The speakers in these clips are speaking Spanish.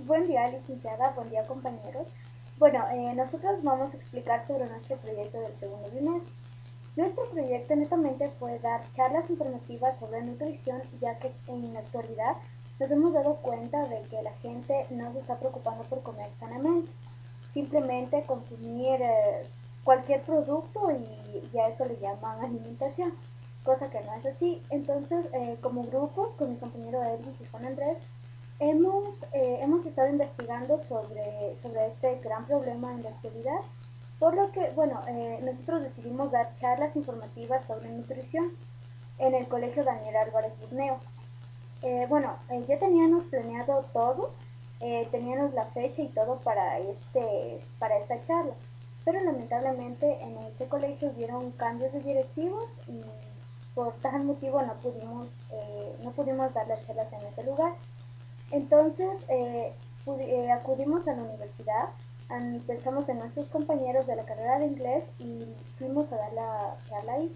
Buen día, licenciada, buen día, compañeros. Bueno, nosotros vamos a explicar sobre nuestro proyecto del segundo bimestre. Nuestro proyecto netamente fue dar charlas informativas sobre nutrición, ya que en la actualidad nos hemos dado cuenta de que la gente no se está preocupando por comer sanamente, simplemente consumir cualquier producto y a eso le llaman alimentación, cosa que no es así. Entonces, como grupo, con mi compañero Edwin y Juan Andrés, hemos estado investigando sobre este gran problema en la actualidad, por lo que, bueno, nosotros decidimos dar charlas informativas sobre nutrición en el Colegio Daniel Álvarez Burneo. Ya teníamos planeado todo, teníamos la fecha y todo para esta charla, pero lamentablemente en ese colegio hubieron cambios de directivos y por tal motivo no pudimos dar las charlas en ese lugar. Entonces acudimos a la universidad, pensamos en nuestros compañeros de la carrera de inglés y fuimos a dar la charla ahí.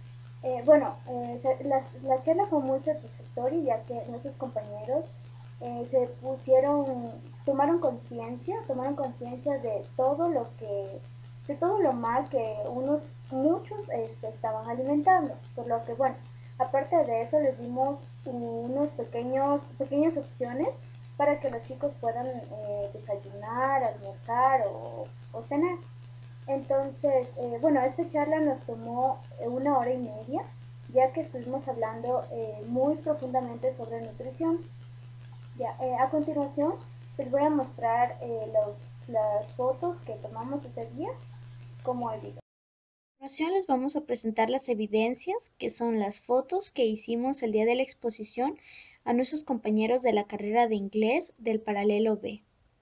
La charla fue muy satisfactoria ya que nuestros compañeros se pusieron, tomaron conciencia de todo lo mal que muchos estaban alimentando, por lo que bueno, aparte de eso les dimos pequeñas opciones para que los chicos puedan desayunar, almorzar o cenar. Entonces, esta charla nos tomó 1 hora y media, ya que estuvimos hablando muy profundamente sobre nutrición. A continuación, les voy a mostrar las fotos que tomamos ese día, como el video. A continuación les vamos a presentar las evidencias, que son las fotos que hicimos el día de la exposición a nuestros compañeros de la carrera de inglés del paralelo B.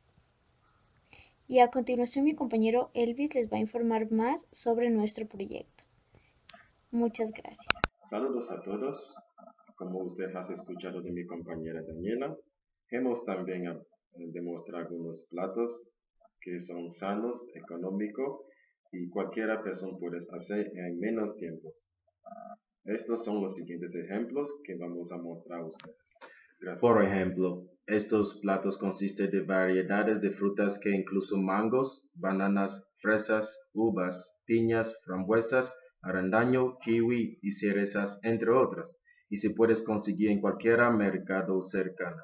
Y a continuación mi compañero Elvis les va a informar más sobre nuestro proyecto. Muchas gracias. Saludos a todos. Como usted ha escuchado de mi compañera Daniela, hemos también demostrado algunos platos que son sanos, económicos y cualquiera persona puede hacer en menos tiempo. Estos son los siguientes ejemplos que vamos a mostrar a ustedes. Gracias. Por ejemplo, estos platos consisten de variedades de frutas que incluyen mangos, bananas, fresas, uvas, piñas, frambuesas, arandaño, kiwi y cerezas, entre otras, y se puede conseguir en cualquier mercado cercano.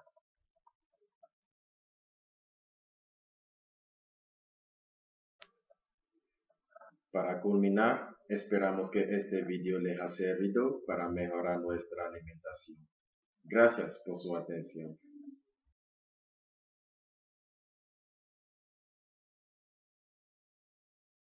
Para culminar, esperamos que este video les haya servido para mejorar nuestra alimentación. Gracias por su atención.